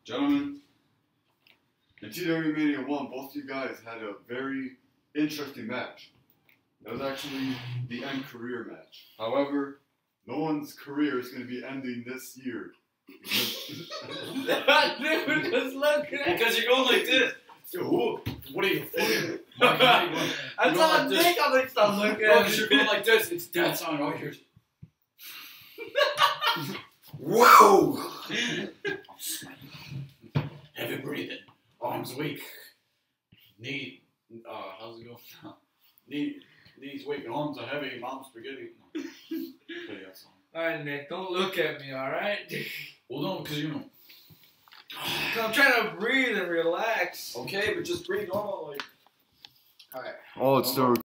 Gentlemen, in TW Mania 1, both of you guys had a very interesting match. That was actually the end career match. However, no one's career is going to be ending this year. Just look at Because you're going like this. Yo, what are you thinking? I saw Nick, I'm like, stop looking Bro, at because me. you're going like this. It's death on all yours. Whoa! Heavy breathing. Arms weak. Knee. How's it go? Knees weak. Arms are heavy. Mom's spaghetti. No. Alright, Nick, don't look at me, alright? Well, no, because you know. I'm trying to breathe and relax. Okay, but just breathe normal, like. Alright. Oh, it's still